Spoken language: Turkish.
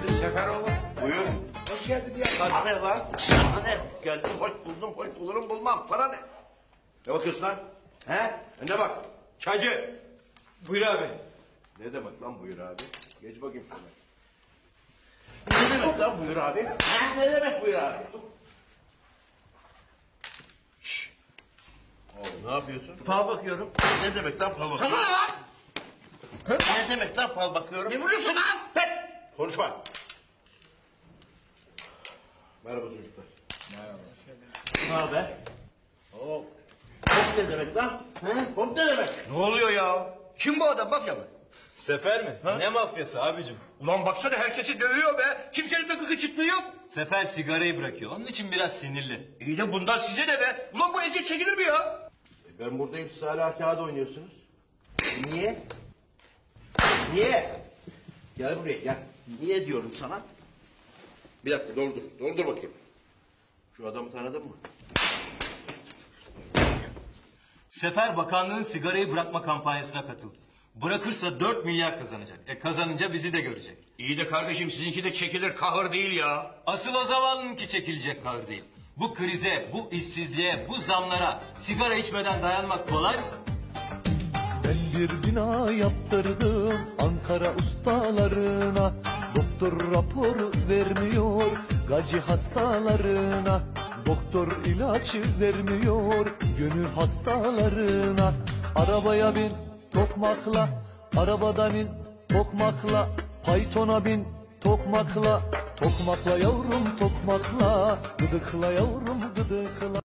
geldin Seferoğlu. Buyur. Hoş geldin ya. Sana ne lan? Sana ne? Geldim hoş buldum, hoş bulurum bulmam. Sana ne? Ne bakıyorsun lan? He? Ne bak? Çaycı. Buyur abi. Ne demek lan buyur abi? Geç bakayım şuna. Ne demek lan buyur abi? Ha? Ne demek buyur abi? Şşş. Oğlum ne yapıyorsun? Fal bakıyorum. Ne demek lan fal bakıyorum? Sana ne lan? Ne demek lan fal bakıyorum? Ne vuruyorsun lan? Pet! Konuşma. Merhaba çocuklar. Ne haber? Hop. Hop ne demek lan? He? Hop ne demek? Ne oluyor ya? Kim bu adam, mafya mı? Sefer mi? Ha? Ne mafyası abicim? Ulan baksana herkesi dövüyor be. Kimsenin de gıkı çıktığı yok. Sefer sigarayı bırakıyor. Onun için biraz sinirli. İyi de bundan size ne be? Ulan bu eziyet çekilir mi ya? Ben buradayım, siz hala kağıt oynuyorsunuz. Niye? Niye? Gel buraya gel. Niye diyorum sana? Bir dakika doldur bakayım. Şu adamı tanıdın mı? Sefer bakanlığın sigarayı bırakma kampanyasına katıldı. Bırakırsa 4 milyar kazanacak. Kazanınca bizi de görecek. İyi de kardeşim sizinki de çekilir kahır değil ya. Asıl o zavallınınki çekilecek kahır değil. Bu krize, bu işsizliğe, bu zamlara sigara içmeden dayanmak kolay mı? Ben bir bina yaptırdım Ankara ustalarına. Doktor rapor vermiyor gacı hastalarına. Doktor ilaç vermiyor gönül hastalarına. Arabaya bin tokmakla, arabadan in tokmakla. Faytona bin tokmakla, tokmakla yavrum tokmakla. Gıdıkla yavrum gıdıkla.